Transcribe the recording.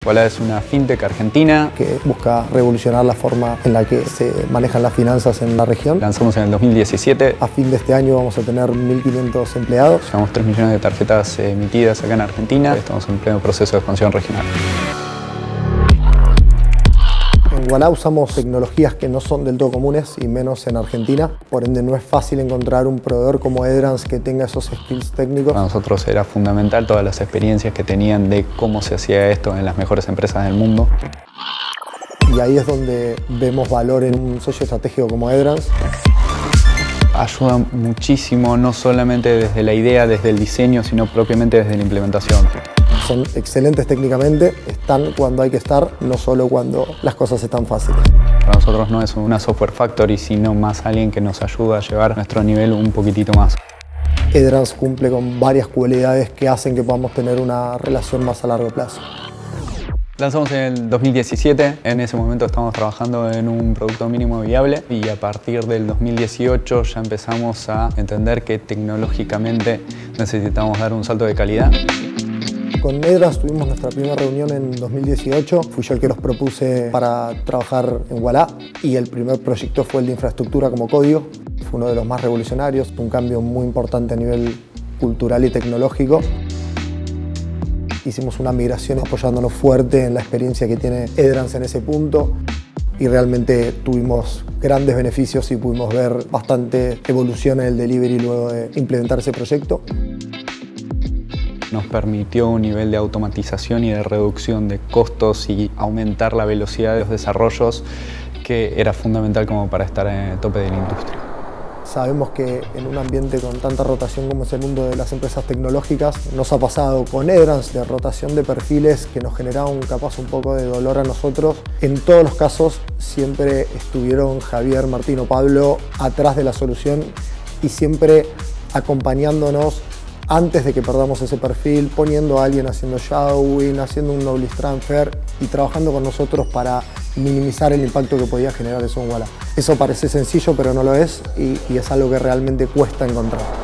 Walla es una fintech argentina que busca revolucionar la forma en la que se manejan las finanzas en la región. Lanzamos en el 2017. A fin de este año vamos a tener 1.500 empleados. Llevamos 3 millones de tarjetas emitidas acá en Argentina. Estamos en pleno proceso de expansión regional. En Walla usamos tecnologías que no son del todo comunes y menos en Argentina. Por ende no es fácil encontrar un proveedor como Edrans que tenga esos skills técnicos. Para nosotros era fundamental todas las experiencias que tenían de cómo se hacía esto en las mejores empresas del mundo. Y ahí es donde vemos valor en un socio estratégico como Edrans. Ayuda muchísimo, no solamente desde la idea, desde el diseño, sino propiamente desde la implementación. Son excelentes técnicamente, están cuando hay que estar, no solo cuando las cosas están fáciles. Para nosotros no es una software factory, sino más alguien que nos ayuda a llevar nuestro nivel un poquitito más. Edrans cumple con varias cualidades que hacen que podamos tener una relación más a largo plazo. Lanzamos en el 2017, en ese momento estábamos trabajando en un producto mínimo viable y a partir del 2018 ya empezamos a entender que tecnológicamente necesitamos dar un salto de calidad. Con Edrans tuvimos nuestra primera reunión en 2018, fui yo el que los propuse para trabajar en Walla y el primer proyecto fue el de infraestructura como código. Fue uno de los más revolucionarios, un cambio muy importante a nivel cultural y tecnológico. Hicimos una migración apoyándonos fuerte en la experiencia que tiene Edrans en ese punto y realmente tuvimos grandes beneficios y pudimos ver bastante evolución en el delivery luego de implementar ese proyecto. Nos permitió un nivel de automatización y de reducción de costos y aumentar la velocidad de los desarrollos que era fundamental como para estar en el tope de la industria. Sabemos que en un ambiente con tanta rotación como es el mundo de las empresas tecnológicas, nos ha pasado con Edrans de rotación de perfiles que nos generaron capaz un poco de dolor a nosotros. En todos los casos siempre estuvieron Javier, Martín o Pablo atrás de la solución y siempre acompañándonos antes de que perdamos ese perfil, poniendo a alguien haciendo shadowing, haciendo un knowledge transfer y trabajando con nosotros para minimizar el impacto que podía generar eso en Walla. Eso parece sencillo, pero no lo es y es algo que realmente cuesta encontrar.